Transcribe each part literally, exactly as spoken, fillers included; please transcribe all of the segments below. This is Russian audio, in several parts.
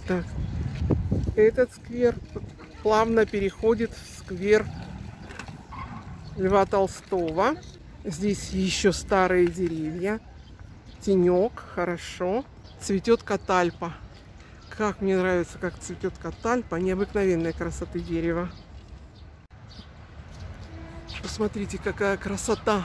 Так, этот сквер плавно переходит в сквер Льва Толстого. Здесь еще старые деревья. Тенек, хорошо. Цветет катальпа. Как мне нравится, как цветет катальпа. Необыкновенной красоты дерева. Посмотрите, какая красота.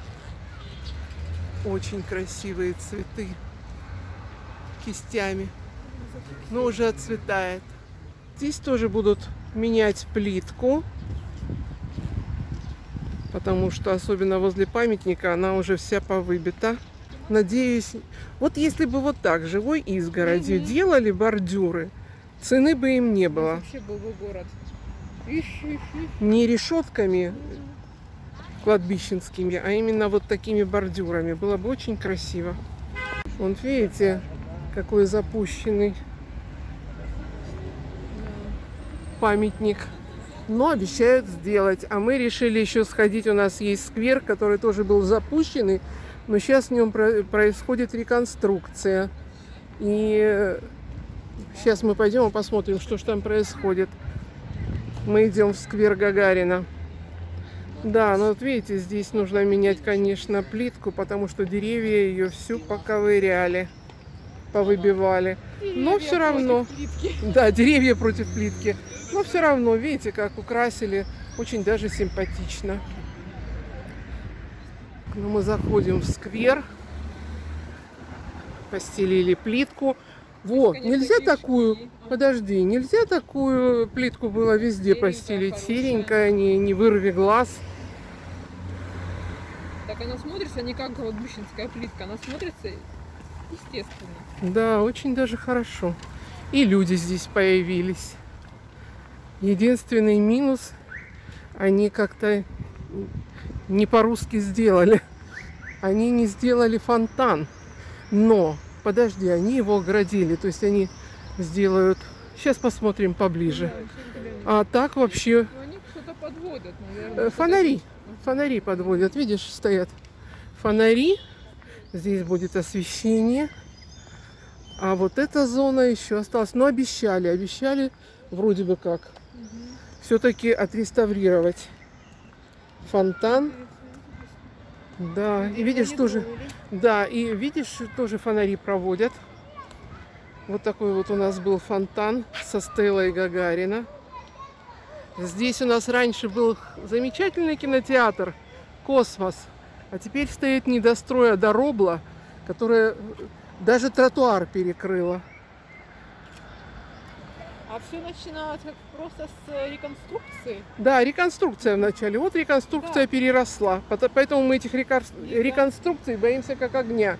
Очень красивые цветы. Кистями. Но уже отцветает. Здесь тоже будут менять плитку. Потому что, особенно возле памятника, она уже вся повыбита. Надеюсь, вот если бы вот так живой изгородью mm-hmm. делали бордюры, цены бы им не было. Вообще был бы город. Не решетками кладбищенскими, а именно вот такими бордюрами. Было бы очень красиво. Вон, видите, какой запущенный памятник. Но обещают сделать. А мы решили еще сходить. У нас есть сквер, который тоже был запущенный. Но сейчас в нем происходит реконструкция. И сейчас мы пойдем и посмотрим, что же там происходит. Мы идем в сквер Гагарина. Да, ну вот видите, здесь нужно менять, конечно, плитку, потому что деревья ее всю поковыряли, повыбивали. Деревья Но все равно... Да, деревья против плитки. Но все равно, видите, как украсили. Очень даже симпатично. Ну, мы заходим в сквер. Постелили плитку. Во, нельзя такую... Подожди, нельзя такую плитку было везде постелить. Серенькая, не, не вырви глаз. Так она смотрится не как кладбищенская плитка, она смотрится естественно. Да, очень даже хорошо. И люди здесь появились. Единственный минус, они как-то не по-русски сделали. Они не сделали фонтан. Но, подожди, они его оградили. То есть они сделают... Сейчас посмотрим поближе. А так вообще... Они что-то подводят, наверное. Фонари. Фонари подводят. Видишь, стоят фонари. Здесь будет освещение. А вот эта зона еще осталась. Но обещали, обещали вроде бы как угу. все-таки отреставрировать фонтан. Да, и видишь тоже... Да, и видишь, тоже фонари проводят. Вот такой вот у нас был фонтан со стелой Гагарина. Здесь у нас раньше был замечательный кинотеатр «Космос». А теперь стоит недострой, а доробла, которая даже тротуар перекрыла. А все начиналось как просто с реконструкции? Да, реконструкция вначале. Вот реконструкция да. переросла. Поэтому мы этих реконструкций боимся как огня.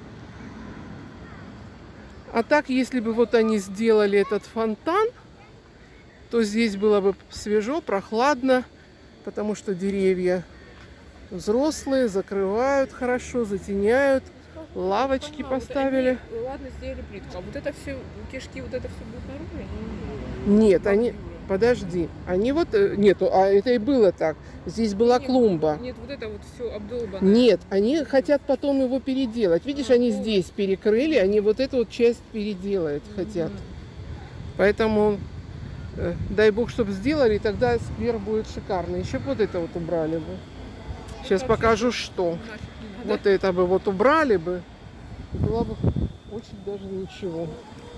А так, если бы вот они сделали этот фонтан, то здесь было бы свежо, прохладно, потому что деревья взрослые, закрывают хорошо, затеняют, лавочки ага, поставили. Вот они, ладно, сделали плитку, а вот это все, кишки, вот это все будет наружу? Нет, Бабюры. они, подожди, они вот, нет, а это и было так, здесь была нет, клумба. Нет, вот это вот все обдолбанное. Нет, они хотят потом его переделать. Видишь, а, они вот. здесь перекрыли, они вот эту вот часть переделать mm-hmm. хотят. Поэтому... Дай бог, чтобы сделали, тогда сквер будет шикарный. Еще вот это вот убрали бы. Сейчас это покажу, что. Вот это бы вот убрали бы. Было бы очень даже ничего.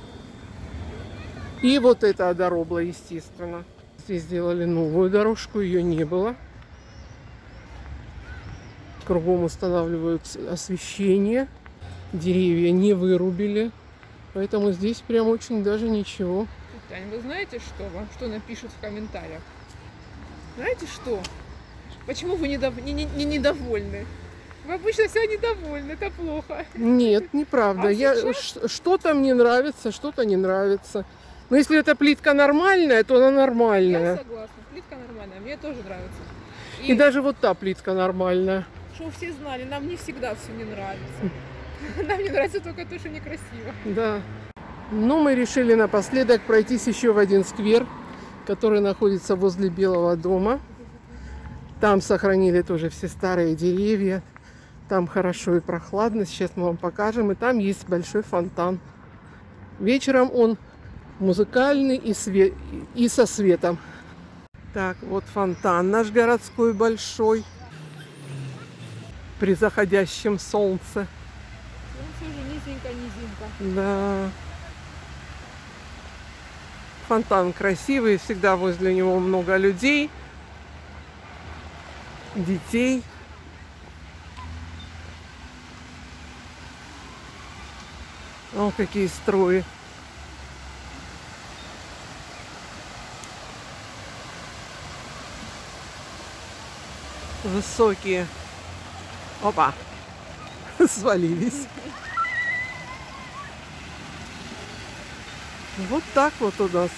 И вот это дорогла, естественно. Здесь сделали новую дорожку, ее не было. Кругом устанавливают освещение. Деревья не вырубили. Поэтому здесь прям очень даже ничего. Таня, вы знаете, что вам что напишут в комментариях? Знаете что? Почему вы недов... не, не, не недовольны? Вы обычно всегда недовольны, это плохо. Нет, неправда. А Я... Что-то мне нравится, что-то не нравится. Но если эта плитка нормальная, то она нормальная. Я согласна, плитка нормальная, мне тоже нравится. И, И даже вот та плитка нормальная. Чтобы все знали, нам не всегда все не нравится. Нам не нравится только то, что некрасиво. Да. Ну, мы решили напоследок пройтись еще в один сквер, который находится возле Белого дома. Там сохранили тоже все старые деревья. Там хорошо и прохладно. Сейчас мы вам покажем. И там есть большой фонтан. Вечером он Музыкальный и, све... и со светом. Так, вот фонтан наш городской большой. При заходящем солнце. Солнце уже низенько-низенько. Да. Фонтан красивый, всегда возле него много людей, детей. О, какие струи. Высокие. Опа. Свалились. Вот так вот у нас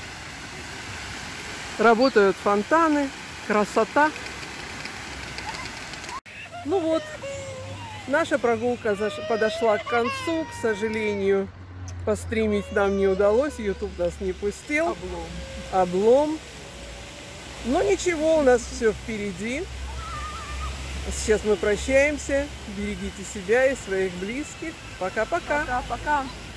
работают фонтаны. Красота. Ну вот, наша прогулка подошла к концу. К сожалению, постримить нам не удалось. YouTube нас не пустил. Облом. Облом. Но ничего, у нас все впереди. Сейчас мы прощаемся. Берегите себя и своих близких. Пока-пока. Пока-пока.